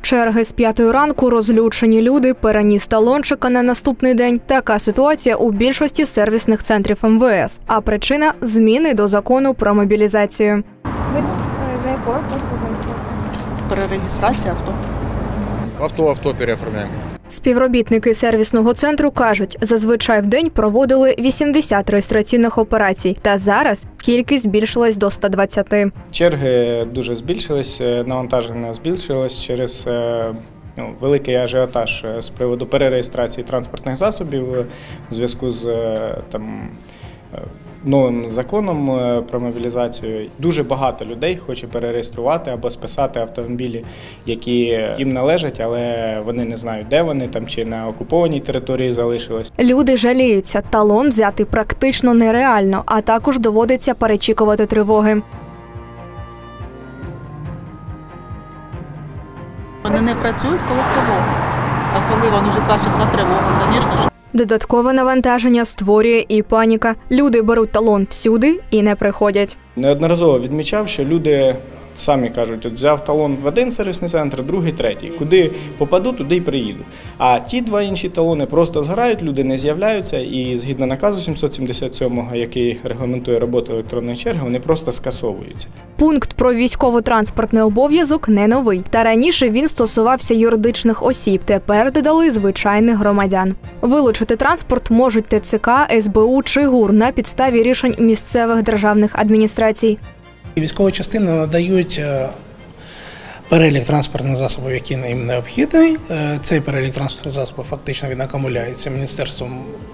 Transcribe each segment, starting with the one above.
Черги з 5 ранку, розлючені люди, переніс талончика на наступний день. Така ситуація у більшості сервісних центрів МВС. А причина – зміни до закону про мобілізацію. Ви тут за якою послугою стоїте? Перереєстрація авто. Авто переоформляємо. Співробітники сервісного центру кажуть, зазвичай в день проводили 80 реєстраційних операцій. Та зараз кількість збільшилась до 120. Черги дуже збільшились, навантаження збільшилось через великий ажіотаж з приводу перереєстрації транспортних засобів у зв'язку з новим законом про мобілізацію. Дуже багато людей хоче перереєструвати або списати автомобілі, які їм належать, але вони не знають, де вони, там чи на окупованій території залишились. Люди жаліються, талон взяти практично нереально, а також доводиться перечікувати тривоги. Вони не працюють, коли тривога. А коли вони вже 2 часа тривога, звісно ж. Додаткове навантаження створює і паніка. Люди беруть талон всюди і не приходять. Неодноразово відмічав, що люди самі кажуть, от взяв талон в один сервісний центр, другий, третій. Куди попаду, туди й приїду. А ті 2 інші талони просто згорають, люди не з'являються і згідно наказу 777-го, який регламентує роботу електронної черги, вони просто скасовуються. Пункт про військово-транспортний обов'язок не новий. Та раніше він стосувався юридичних осіб, тепер додали звичайних громадян. Вилучити транспорт можуть ТЦК, СБУ чи ГУР на підставі рішень місцевих державних адміністрацій. Військові частини надають перелік транспортних засобів, які їм необхідний. Цей перелік транспортних засобів фактично він акумулюється Міністерством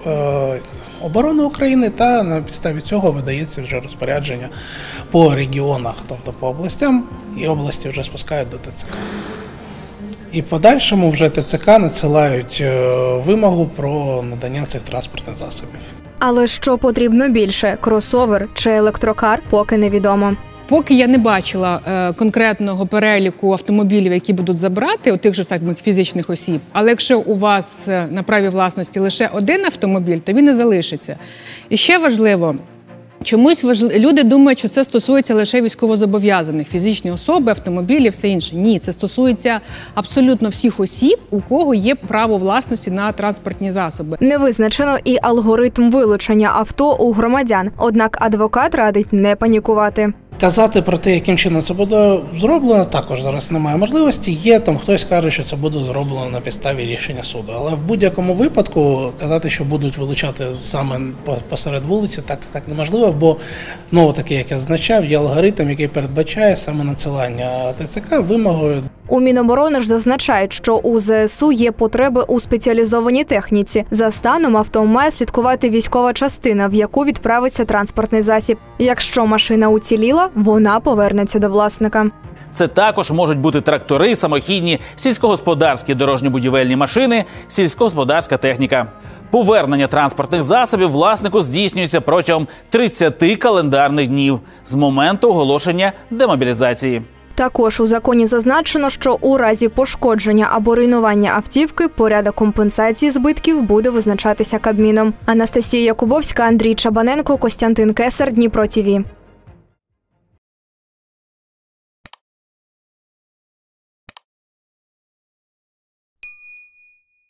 оборони України та на підставі цього видається вже розпорядження по регіонах, тобто по областям, і області вже спускають до ТЦК. І в подальшому вже ТЦК надсилають вимогу про надання цих транспортних засобів. Але що потрібно більше – кросовер чи електрокар – поки невідомо. Поки я не бачила конкретного переліку автомобілів, які будуть забрати у тих же самих фізичних осіб, але якщо у вас на праві власності лише один автомобіль, то він не залишиться. І ще важливо, чомусь люди думають, що це стосується лише військовозобов'язаних, фізичні особи, автомобілі, все інше. Ні, це стосується абсолютно всіх осіб, у кого є право власності на транспортні засоби. Не визначено і алгоритм вилучення авто у громадян, однак адвокат радить не панікувати. Казати про те, яким чином це буде зроблено, також зараз немає можливості. Є там хтось каже, що це буде зроблено на підставі рішення суду. Але в будь-якому випадку казати, що будуть вилучати саме посеред вулиці, так неможливо, бо таке, як я зазначав, є алгоритм, який передбачає саме надсилання ТЦК вимогою. У Міноборони ж зазначають, що у ЗСУ є потреби у спеціалізованій техніці. За станом авто має слідкувати військова частина, в яку відправиться транспортний засіб. Якщо машина уціліла, вона повернеться до власника. Це також можуть бути трактори, самохідні, сільськогосподарські дорожньо-будівельні машини, сільськогосподарська техніка. Повернення транспортних засобів власнику здійснюється протягом 30 календарних днів з моменту оголошення демобілізації. Також у законі зазначено, що у разі пошкодження або руйнування автівки порядок компенсації збитків буде визначатися Кабміном. Анастасія Якубовська, Андрій Чабаненко, Костянтин Кесар, Дніпро ТІВІ.